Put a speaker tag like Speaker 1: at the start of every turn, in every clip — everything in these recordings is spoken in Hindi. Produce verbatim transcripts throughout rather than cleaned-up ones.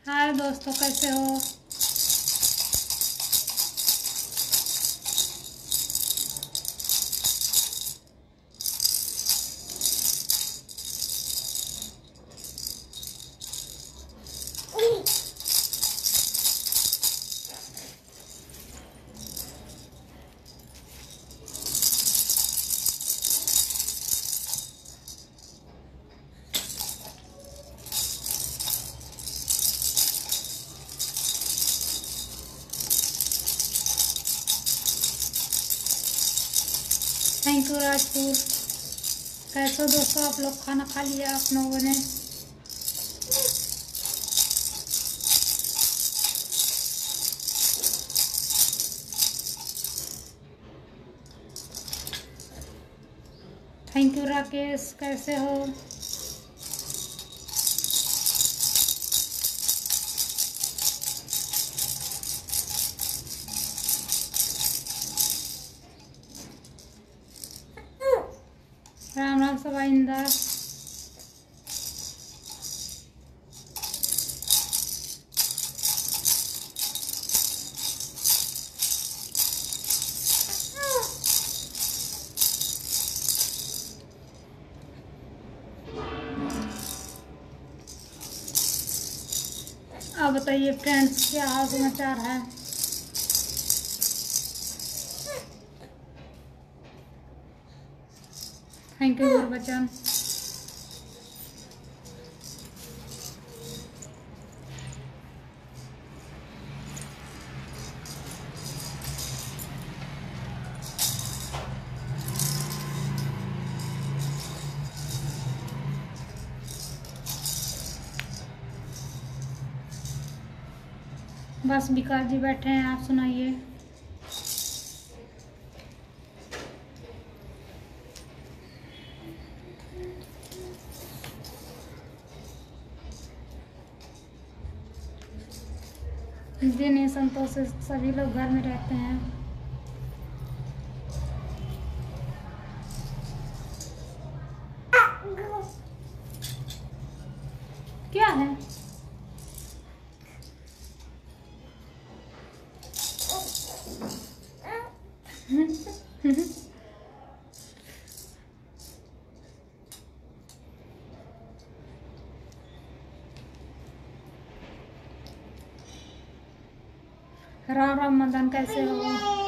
Speaker 1: हाय दोस्तों, कैसे हो। Thank you Rajpur. कैसे हो दोस्तों, आप लोग खाना खा लिया आप लोगों ने। थैंक यू राकेश, कैसे हो। राम राम सब आइंदा। आप बताइए फ्रेंड्स, क्या हाल समाचार है। Thank you Gurbachan. बस विकास जी बैठे हैं, आप सुनाइए। इस दिन ये संतोष से सभी लोग घर में रहते हैं। क्या है। राम राम मदन, कैसे हो।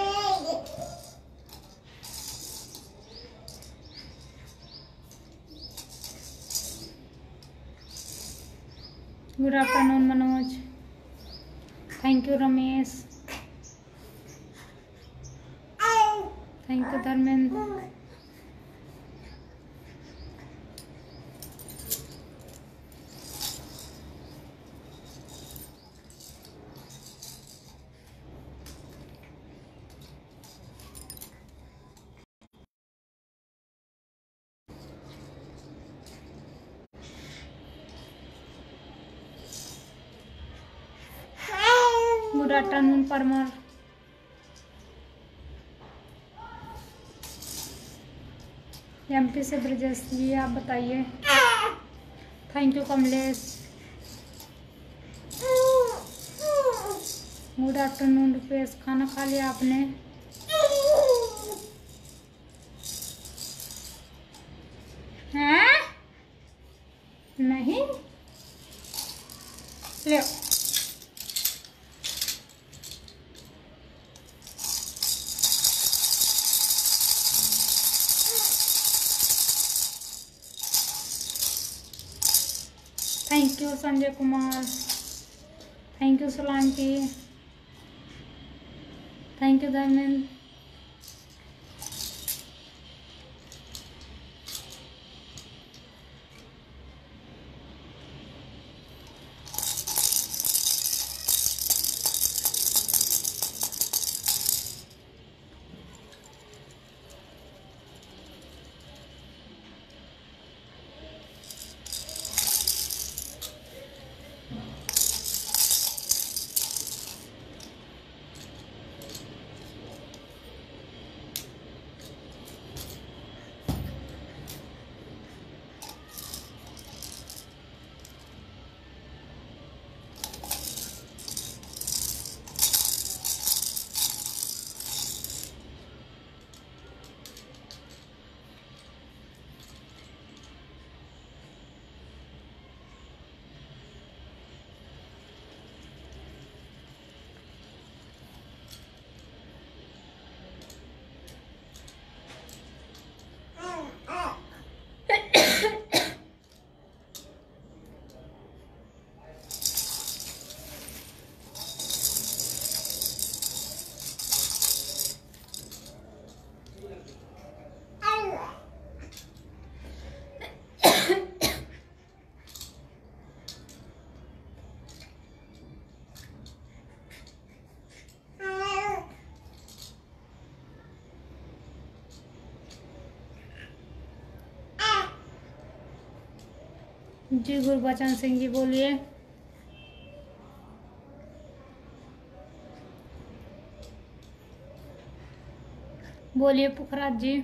Speaker 1: Good afternoon Manoj. Thank you Ramesh. Thank you Dharmendra. Good afternoon Parmar. MP से ब्रजेश जी, आप बताइए। Thank you Kamlesh. Good afternoon Rupesh, खाना खा लिया आपने। हैं? नहीं ले। Thank you Sanjay Kumar. Thank you Solanki. Thank you Dharmendra. जी गुरबचन सिंह जी बोलिए। बोलिए पुखराज जी।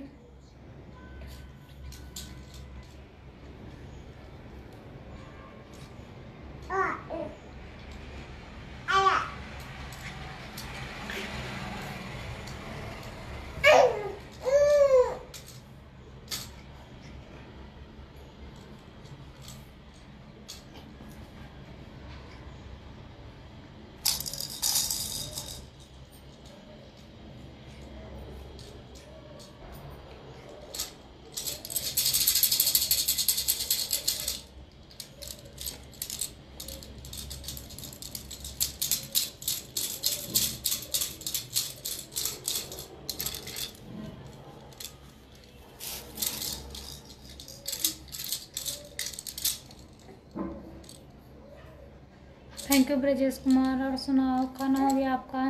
Speaker 1: Thank you Brajesh Kumar. और सुनाओ, खाना हो गया आपका?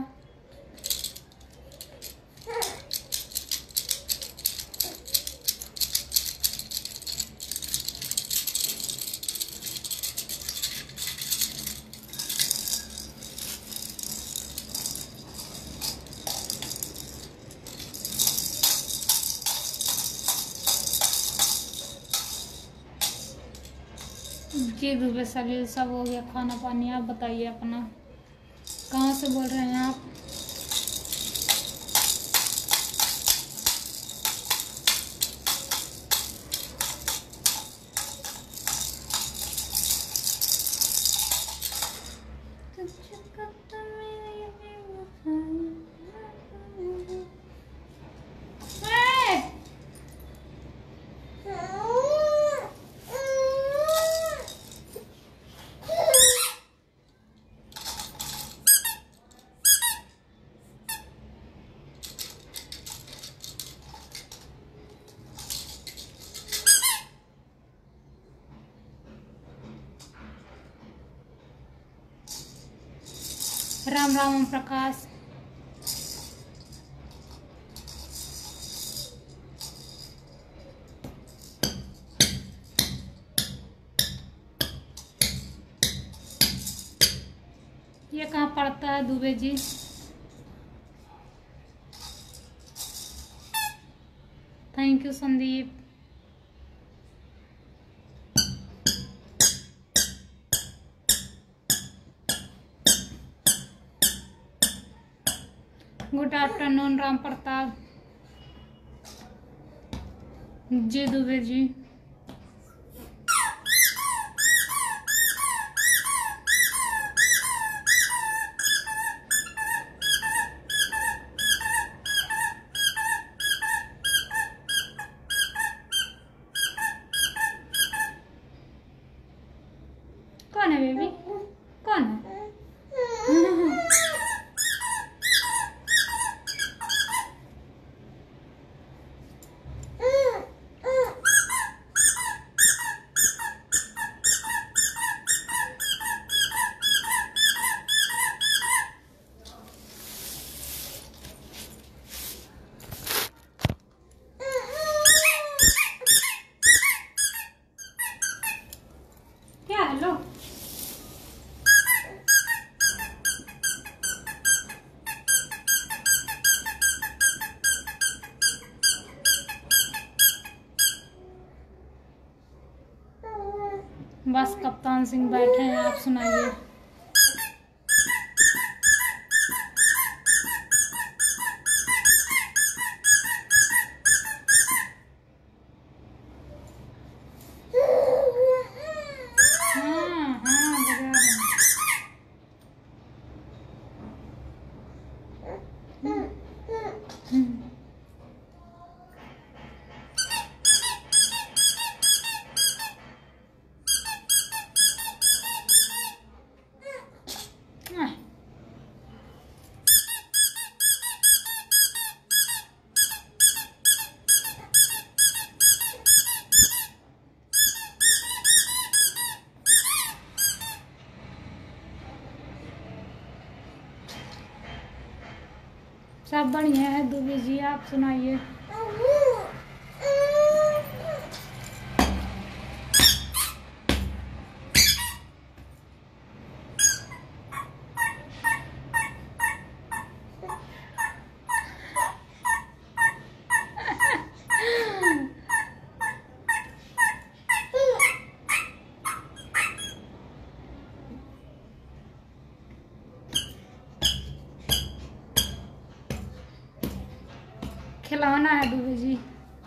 Speaker 1: जी दुबे सलील सब हो गया खाना पानी। आप बताइए अपना, कहाँ से बोल रहे हैं आप? राम राम प्रकाश। ये कहाँ पड़ता है Dubey ji? Thank you Sandeep. Good afternoon Ram Pratap ji Dubey ji. कौन है बेबी? कौन है? क्या है लो? बस कप्तान सिंह बैठे हैं, आप सुनाइए। हाँ हाँ बजा रहे हैं। हम्म। सब बढ़िया है दुबे जी, आप सुनाइए। खिलौना है दुबे जी।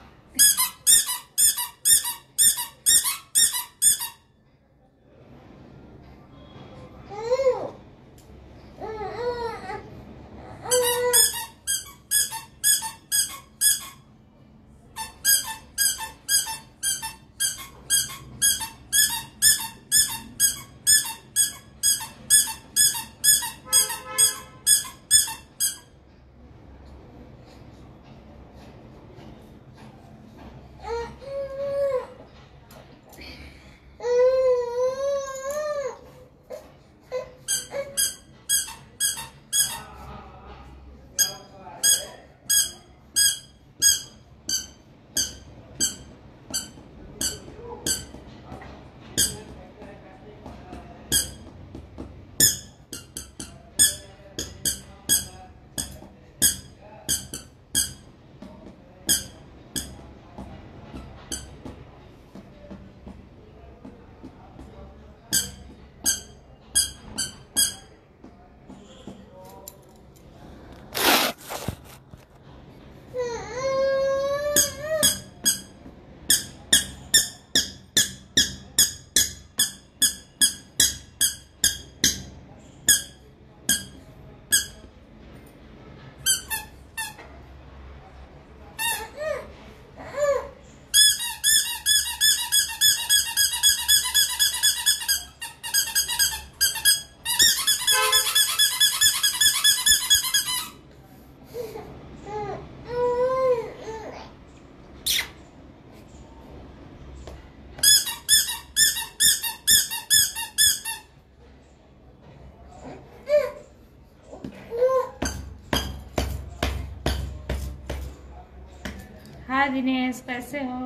Speaker 1: हाँ दिनेश, कैसे हो?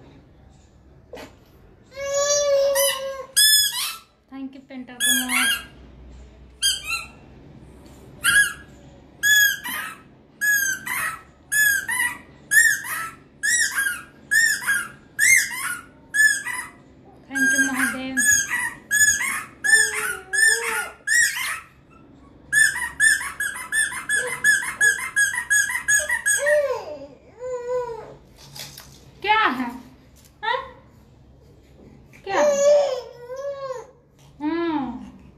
Speaker 1: Thank you painter Kumar. Thank you Mahadev. क्या है? हाँ? क्या? हाँ।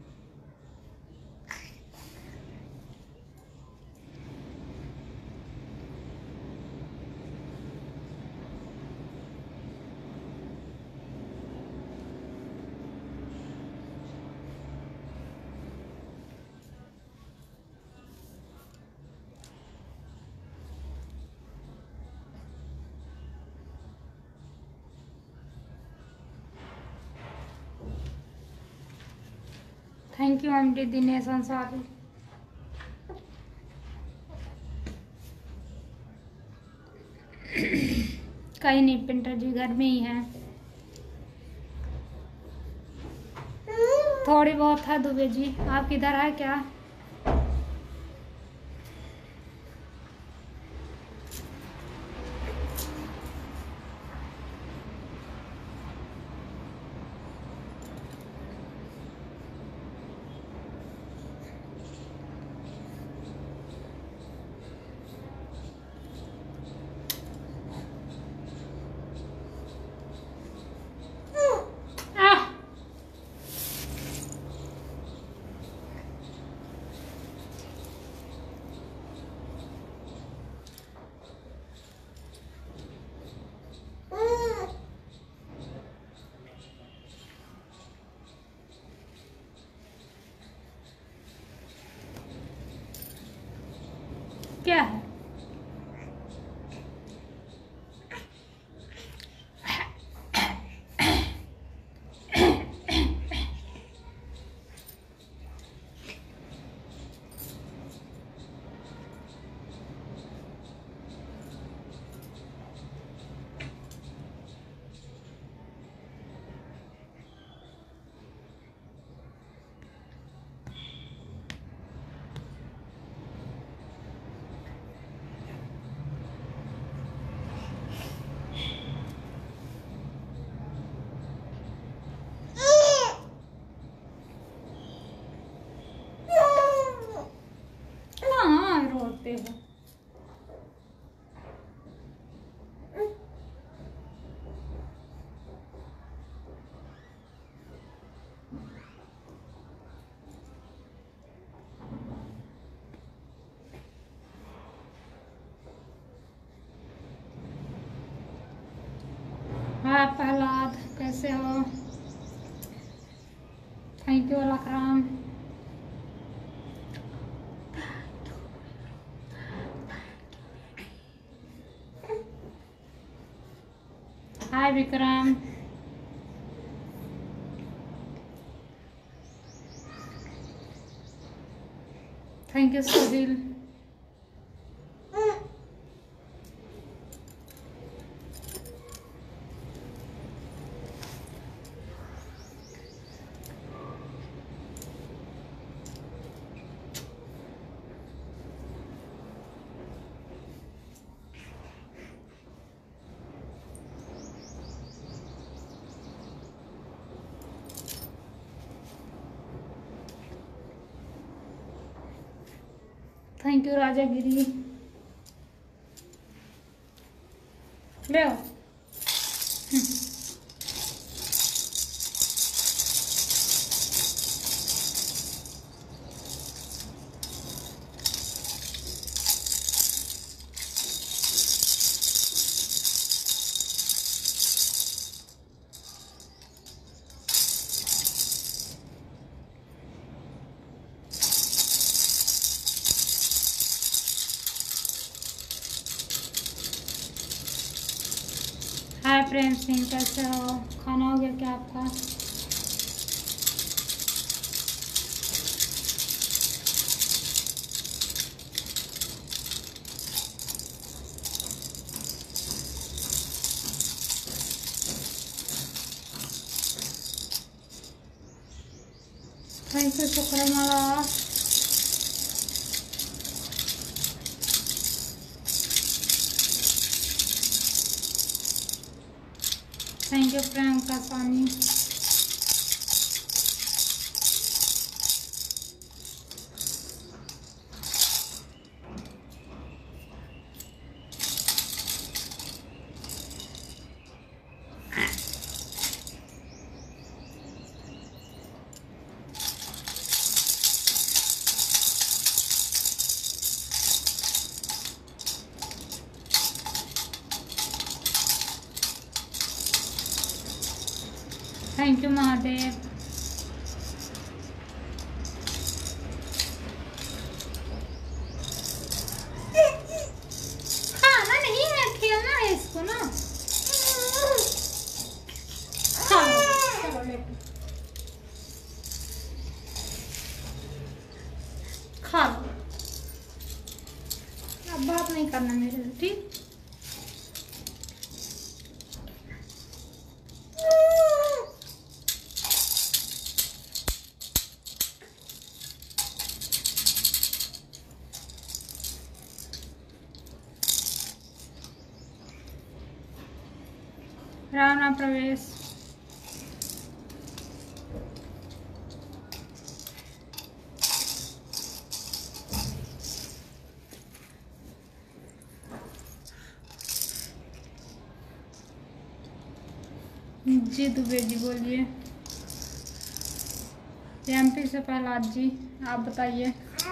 Speaker 1: Thank you M D Dinesh Ansari. कहीं नहीं पिंटर जी, घर में ही है। थोड़ी बहुत है दुबे जी। आप किधर है क्या? क्या है? रोते हो? कैसे हो? Thank you Alakram. Hi Vikram. Thank you Sudhil. Thank you Rajagiri. ले आओ। हाय प्रेम सिंह, कैसे हो? खाना हो गया क्या आपका? Thank you Shukramala. Thank you Priyanka Sani. Thank you Mahadev. खाना नहीं है, खेलना है इसको ना। चलो ले खा लो। अब बात नहीं करना मेरे से, ठीक? राणा प्रवेश। जी दुबे जी बोलिए। एमपी से प्रहलाद जी, आप बताइए।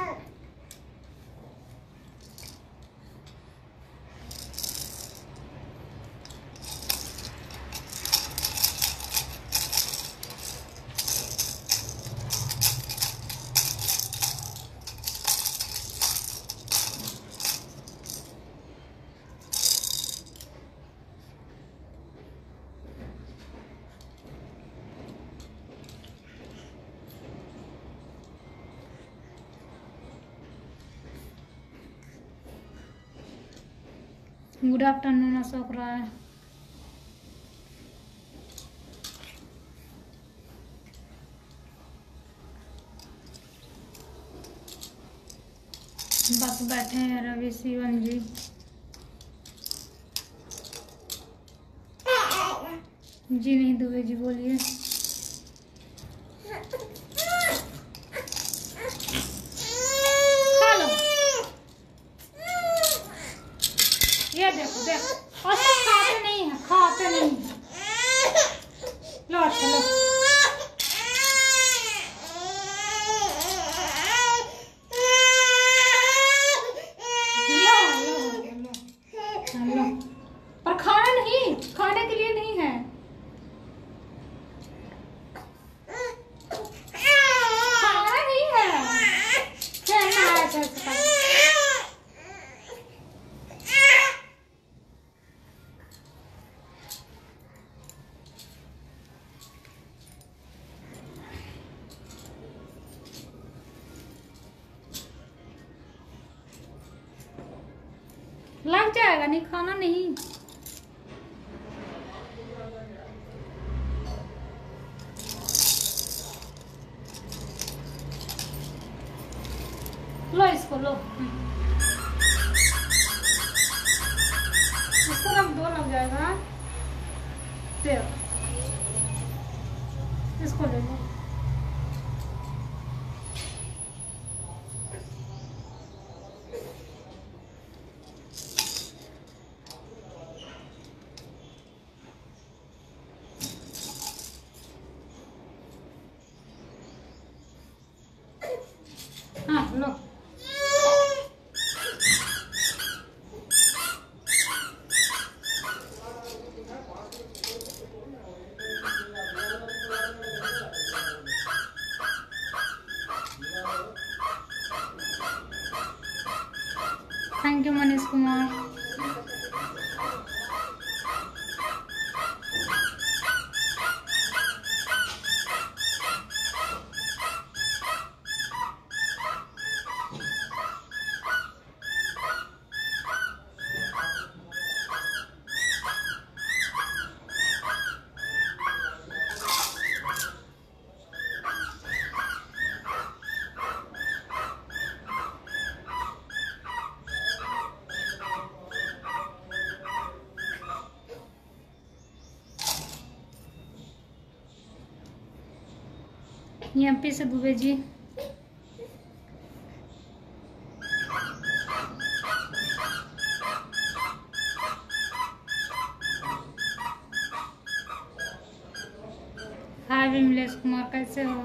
Speaker 1: Good afternoon Ashok Rai. बस बैठे हैं रवि शिवन जी। जी नहीं दुबे जी बोलिए। खा लो। ये देखो देखो, और सब खाते नहीं है, खाते नहीं है। लो चलो। पर खाना नहीं, खाने के लिए नहीं है। लग जाएगा, नहीं खाना नहीं। लो इसको, लो इसको रख दो, लग जाएगा। दे इसको ले लो। हाँ लो। Thank you Manish Kumar. यहाँ पे से दुबे जी। हाय विमलेश कुमार, कैसे हो?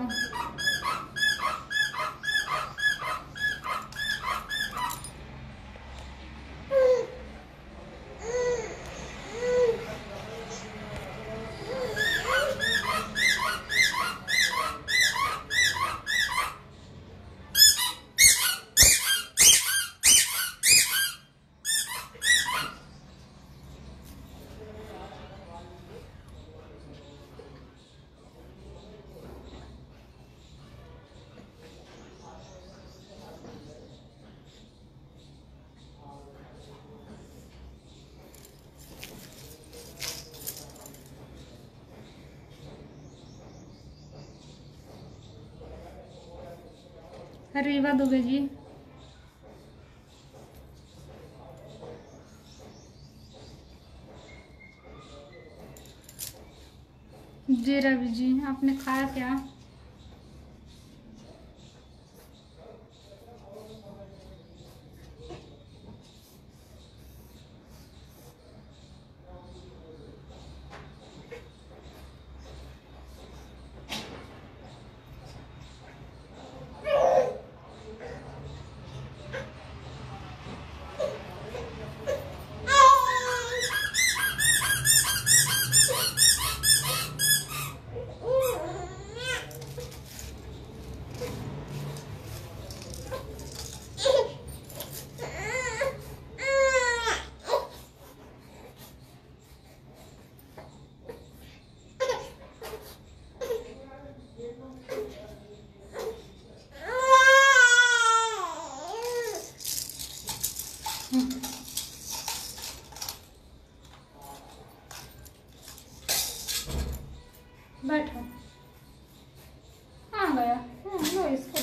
Speaker 1: रीवा दुबे जी। जी रवि जी, आपने खाया क्या? बैठो। आ गया। लो इसको।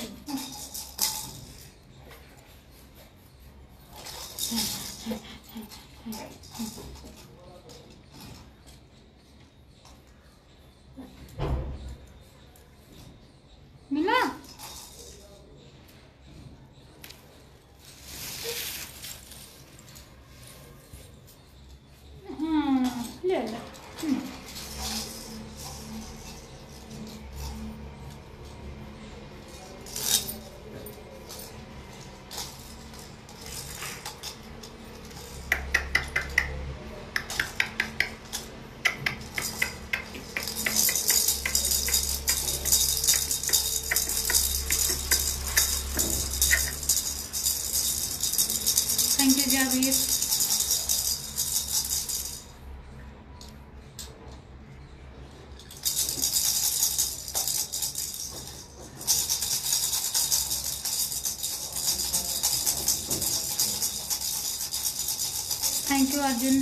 Speaker 1: मिला? हाँ ले लो। Thank you Javir. Thank you Arjun.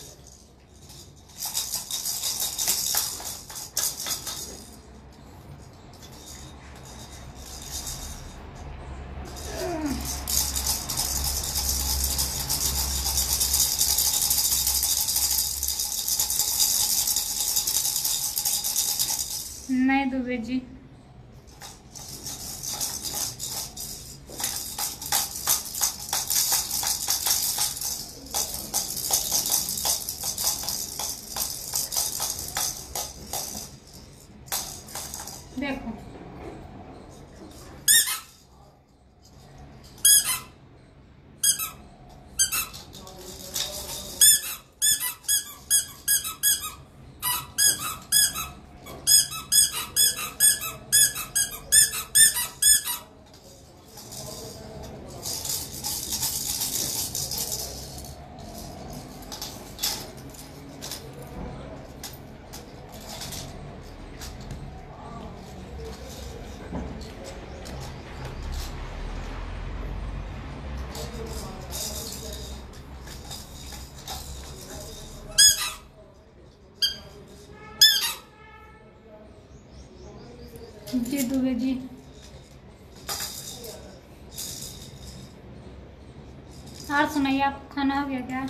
Speaker 1: नहीं दुबे जी, देखो जी दुबे जी। और सुनाइए, आप खाना हो गया क्या?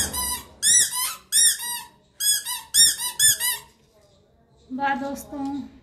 Speaker 1: बाय दोस्तों।